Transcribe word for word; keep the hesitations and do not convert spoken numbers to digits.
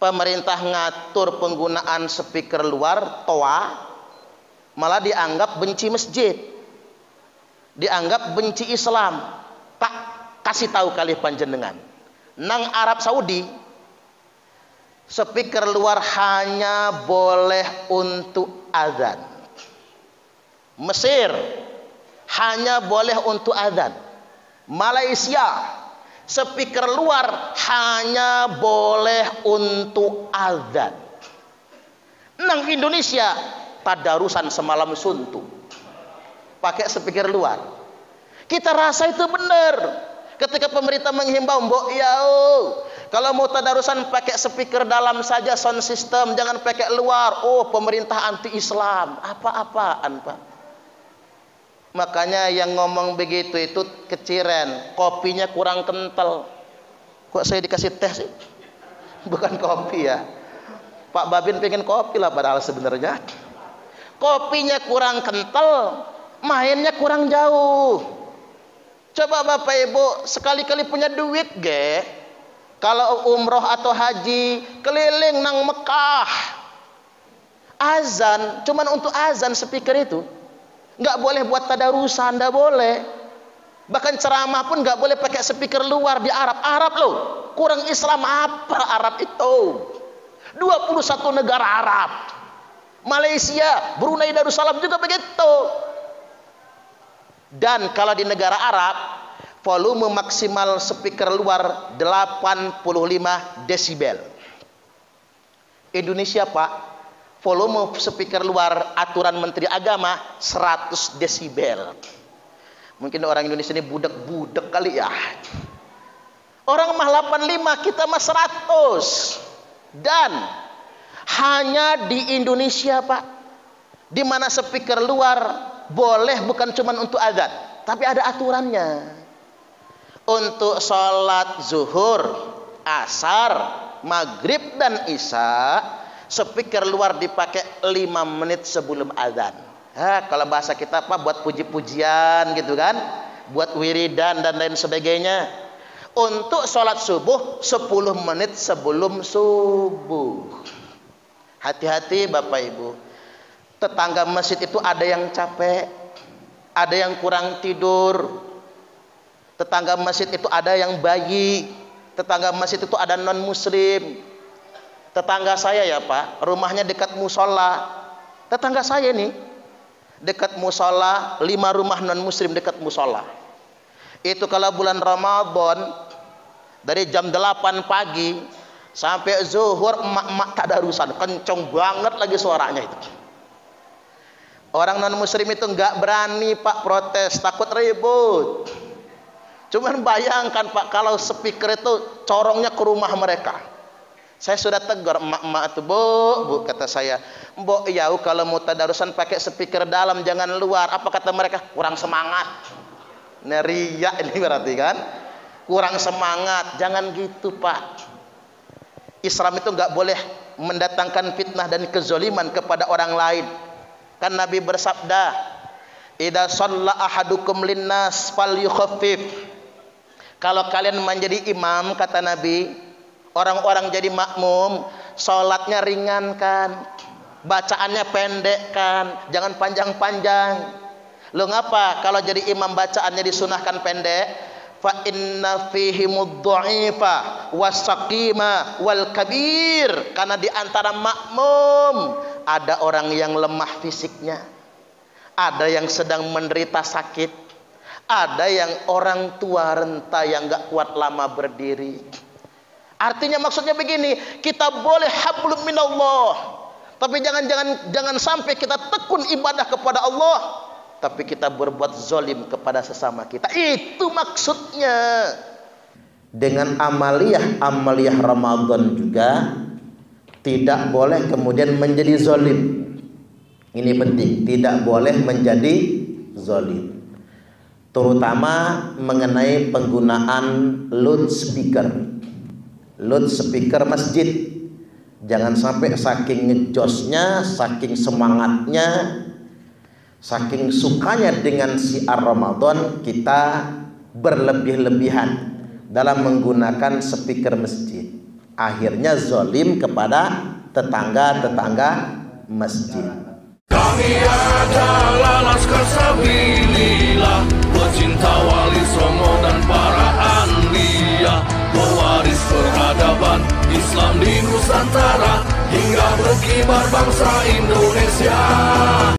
pemerintah ngatur penggunaan speaker luar toa, malah dianggap benci masjid, dianggap benci Islam. Tak kasih tahu kali panjenengan, nang Arab Saudi speaker luar hanya boleh untuk azan. Mesir hanya boleh untuk azan. Malaysia speaker luar hanya boleh untuk azan. Nang Indonesia tadarusan semalam suntuk pakai speaker luar. Kita rasa itu benar. Ketika pemerintah menghimbau, mbok ya kalau mau tadarusan pakai speaker dalam saja, sound system, jangan pakai luar. Oh, pemerintah anti Islam. Apa-apaan, Pak? Makanya yang ngomong begitu itu keciren, kopinya kurang kental. Kok saya dikasih teh sih? Bukan kopi ya. Pak Babin pengen kopi lah padahal sebenarnya. Kopinya kurang kental, mainnya kurang jauh. Coba Bapak Ibu sekali-kali punya duit ge, kalau umroh atau haji keliling nang Mekah, azan cuman untuk azan speaker itu. Nggak boleh buat tadarusan, nggak boleh. Bahkan ceramah pun nggak boleh pakai speaker luar di Arab. Arab loh, kurang Islam apa Arab itu? dua puluh satu negara Arab. Malaysia, Brunei Darussalam juga begitu. Dan kalau di negara Arab, volume maksimal speaker luar delapan puluh lima desibel. Indonesia, Pak, volume speaker luar aturan Menteri Agama seratus desibel. Mungkin orang Indonesia ini budak-budak kali ya. Orang mah delapan puluh lima, kita mah seratus. Dan hanya di Indonesia, Pak, di mana speaker luar boleh bukan cuma untuk azan, tapi ada aturannya. Untuk sholat zuhur, asar, maghrib dan isya, speaker luar dipakai lima menit sebelum azan. Ha, kalau bahasa kita apa, buat puji-pujian gitu kan, buat wiridan dan lain sebagainya. Untuk sholat subuh sepuluh menit sebelum subuh. Hati-hati Bapak Ibu, tetangga masjid itu ada yang capek, ada yang kurang tidur, tetangga masjid itu ada yang bayi, tetangga masjid itu ada non muslim. Tetangga saya ya Pak, rumahnya dekat musola. Tetangga saya nih dekat musola, lima rumah non muslim dekat musola. Itu kalau bulan Ramadan dari jam delapan pagi sampai zuhur, emak-emak tadarusan, kenceng banget lagi suaranya itu. Orang non muslim itu nggak berani Pak protes, takut ribut. Cuman bayangkan Pak, kalau speaker itu corongnya ke rumah mereka. Saya sudah tegur emak-emak itu, bu, bu kata saya, mbok ya kalau mau tadarusan pakai speaker dalam, jangan luar. Apa kata mereka? Kurang semangat. Neriak ini berarti kan? Kurang semangat. Jangan gitu Pak. Islam itu nggak boleh mendatangkan fitnah dan kezaliman kepada orang lain. Kan Nabi bersabda, idza shalla ahadukum linnas falyukhaffif. Kalau kalian menjadi imam, kata Nabi, orang-orang jadi makmum, sholatnya ringankan, bacaannya pendekkan, jangan panjang-panjang. Lo ngapa kalau jadi imam bacaannya disunahkan pendek? Fa inna fihi mudha'ifa wasaqima wal kabir. Karena di antara makmum ada orang yang lemah fisiknya, ada yang sedang menderita sakit, ada yang orang tua renta yang gak kuat lama berdiri. Artinya maksudnya begini, kita boleh hablum minallah, tapi jangan jangan jangan sampai kita tekun ibadah kepada Allah, tapi kita berbuat zalim kepada sesama kita. Itu maksudnya. Dengan amaliyah amaliyah Ramadan juga tidak boleh kemudian menjadi zalim. Ini penting, tidak boleh menjadi zalim. Terutama mengenai penggunaan loudspeaker. Loudspeaker masjid. Jangan sampai saking ngejosnya, saking semangatnya, saking sukanya dengan syiar Ramadan, kita berlebih-lebihan dalam menggunakan speaker masjid. akhirnya zolim kepada tetangga-tetangga masjid. Kami adalah Laskar Sabilillah, pecinta Wali Songo dan para anbiya, pewaris peradaban Islam di Nusantara hingga berkibar bangsa Indonesia.